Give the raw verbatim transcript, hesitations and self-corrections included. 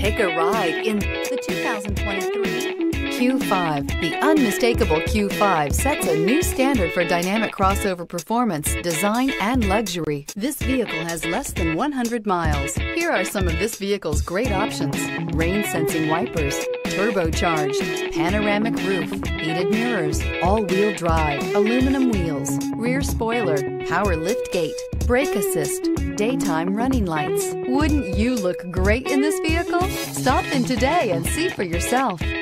Take a ride in the two thousand twenty-three Q five. The unmistakable Q five sets a new standard for dynamic crossover performance, design, and luxury. This vehicle has less than one hundred miles. Here are some of this vehicle's great options: rain-sensing wipers, turbocharged, panoramic roof, heated mirrors, all-wheel drive, aluminum wheels, rear spoiler, power liftgate, brake assist, daytime running lights. Wouldn't you look great in this vehicle? Stop in today and see for yourself.